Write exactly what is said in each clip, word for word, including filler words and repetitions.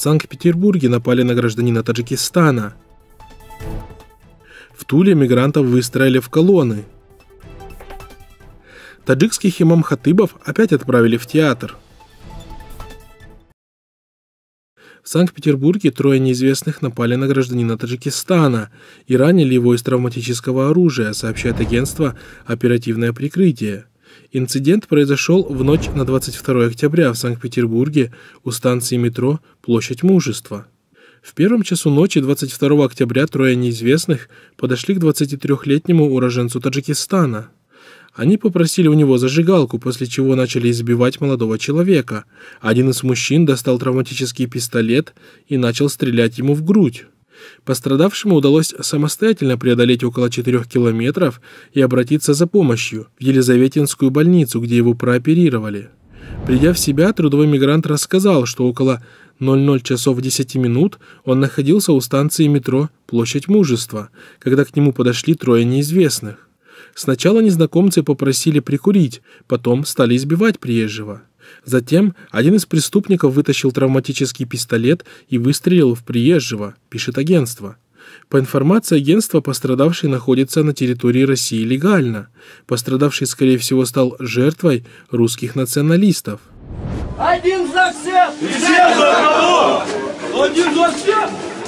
Санкт-Петербурге напали на гражданина Таджикистана. В Туле мигрантов выстроили в колонны. Таджикских имам-хатыбов опять отправили в театр. В Санкт-Петербурге трое неизвестных напали на гражданина Таджикистана и ранили его из травматического оружия, сообщает агентство «Оперативное прикрытие». Инцидент произошел в ночь на двадцать второе октября в Санкт-Петербурге у станции метро «Площадь Мужества». В первом часу ночи двадцать второго октября трое неизвестных подошли к двадцатитрёхлетнему уроженцу Таджикистана. Они попросили у него зажигалку, после чего начали избивать молодого человека. Один из мужчин достал травматический пистолет и начал стрелять ему в грудь. Пострадавшему удалось самостоятельно преодолеть около четырёх километров и обратиться за помощью в Елизаветинскую больницу, где его прооперировали. Придя в себя, трудовой мигрант рассказал, что около ноль ноль часов десять минут он находился у станции метро «Площадь Мужества», когда к нему подошли трое неизвестных. Сначала незнакомцы попросили прикурить, потом стали избивать приезжего. Затем один из преступников вытащил травматический пистолет и выстрелил в приезжего, пишет агентство. По информации агентства, пострадавший находится на территории России легально. Пострадавший, скорее всего, стал жертвой русских националистов. Один за всех! И все за одного! Один за всех!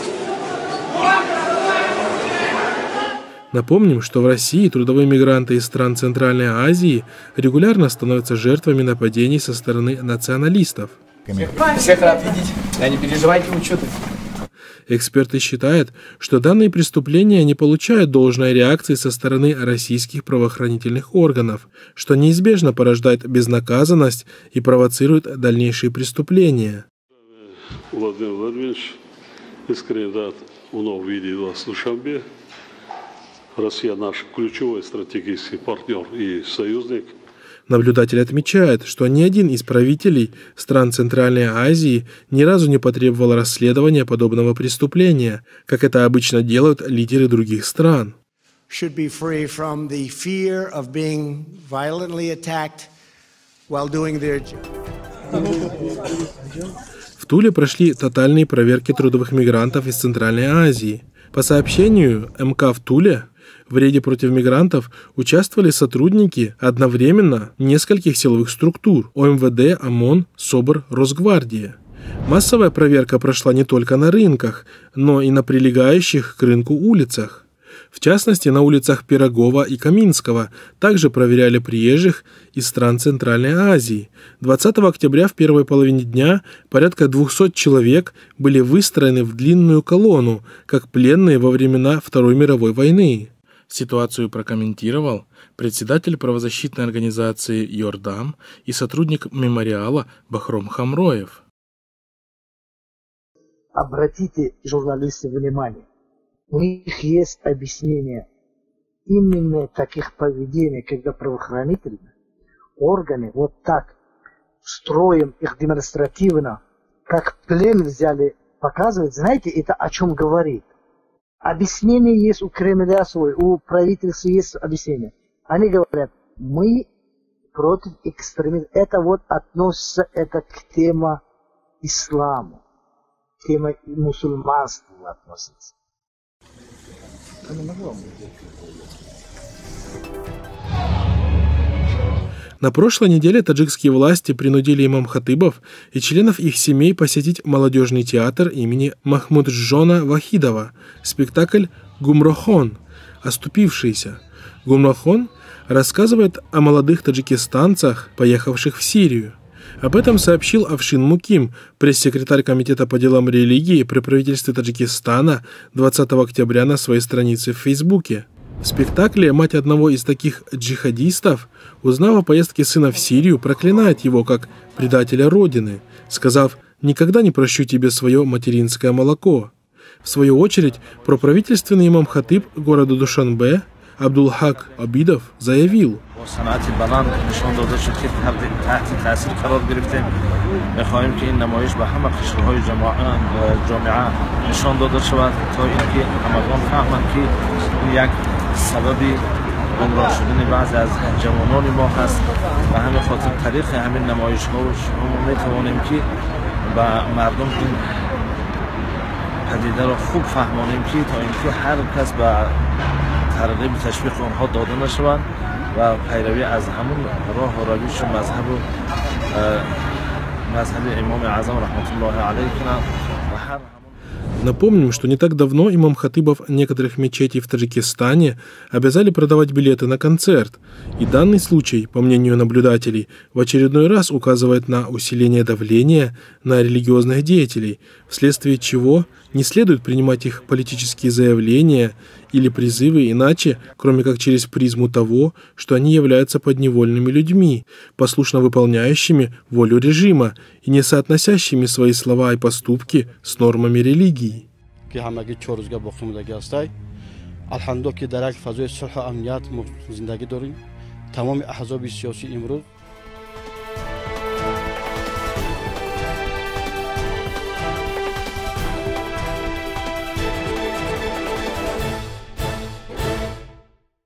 Напомним, что в России трудовые мигранты из стран Центральной Азии регулярно становятся жертвами нападений со стороны националистов. Всех рад видеть. Да не переживайте, учеты. Эксперты считают, что данные преступления не получают должной реакции со стороны российских правоохранительных органов, что неизбежно порождает безнаказанность и провоцирует дальнейшие преступления. Владимир Владимирович, искренне рад вновь видеть вас в Душанбе. Россия наш ключевой стратегический партнер и союзник. Наблюдатель отмечает, что ни один из правителей стран Центральной Азии ни разу не потребовал расследования подобного преступления, как это обычно делают лидеры других стран. В Туле прошли тотальные проверки трудовых мигрантов из Центральной Азии. По сообщению эм ка в Туле, в рейде против мигрантов участвовали сотрудники одновременно нескольких силовых структур – о эм вэ дэ, ОМОН, СОБР, Росгвардия. Массовая проверка прошла не только на рынках, но и на прилегающих к рынку улицах. В частности, на улицах Пирогова и Каминского также проверяли приезжих из стран Центральной Азии. двадцатого октября в первой половине дня порядка двухсот человек были выстроены в длинную колонну, как пленные во времена Второй мировой войны. Ситуацию прокомментировал председатель правозащитной организации «Йордам» и сотрудник мемориала Бахром Хамроев. Обратите, журналисты, внимание. У них есть объяснение именно таких поведений, когда правоохранительные органы вот так строим их демонстративно, как плен взяли, показывать. Знаете, это о чем говорит? Объяснение есть у Кремля свой, у правительства есть объяснение. Они говорят, мы против экстремизма. Это вот относится это к теме ислама, к теме мусульманства относится. На прошлой неделе таджикские власти принудили имам-хатыбов и членов их семей посетить молодежный театр имени Махмуджона Вахидова, спектакль «Гумрохон» «Оступившийся». «Гумрохон» рассказывает о молодых таджикистанцах, поехавших в Сирию. Об этом сообщил Афшин Муким, пресс-секретарь Комитета по делам религии при правительстве Таджикистана двадцатого октября на своей странице в Фейсбуке. В спектакле мать одного из таких джихадистов, узнав о поездке сына в Сирию, проклинает его как предателя Родины, сказав «никогда не прощу тебе свое материнское молоко». В свою очередь, проправительственный имам-хатыб города Душанбе Абдулхак Абидов заявил: گمراه شدن بعضی از جوانان ما هست و همین خاطر طریق همین نمایش ها شما میتوانیم که و مردم این پدیده را خوب فهمانیم که تا اینکه هر کس به ترغیب تشویق آنها داده نشود و پیروی از همون راه و روش و مذهب و مذهب امام اعظم رحمت الله علیه کنند و هر Напомним, что не так давно имам хатыбов некоторых мечетей в Таджикистане обязали продавать билеты на концерт, и данный случай, по мнению наблюдателей, в очередной раз указывает на усиление давления на религиозных деятелей, вследствие чего не следует принимать их политические заявления или призывы иначе, кроме как через призму того, что они являются подневольными людьми, послушно выполняющими волю режима и не соотносящими свои слова и поступки с нормами религии. الحمدلله که در یک فضای صلح و امنیت زندگی داریم. تمام احزاب سیاسی امروز